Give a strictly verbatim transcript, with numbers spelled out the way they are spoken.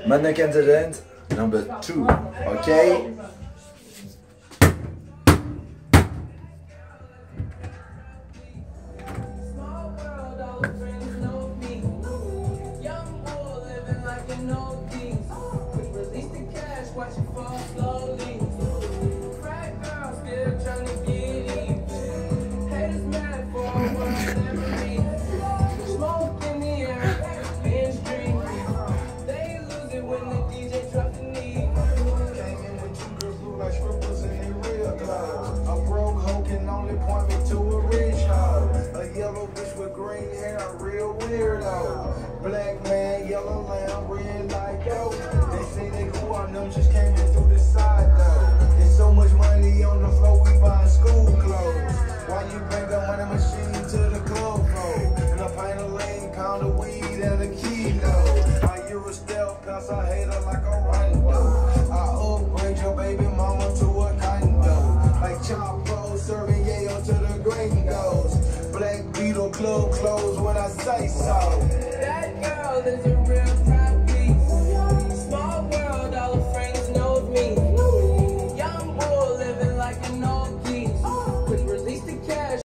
Mannequin Legend number two. Okay. Black man, yellow lamb, red like yo. They say they cool on them, just came in through the side though. There's so much money on the floor, we buying school clothes. Why you bring a money machine to the club for? And a pint of lean, pound of weed, and a kilo. I you a stealth, cause I hate her like a rondo. I upgrade your baby mama to a condo. Like Chapo, serving yayo to the gringos. Black Beetle club clothes when I say so. That girl is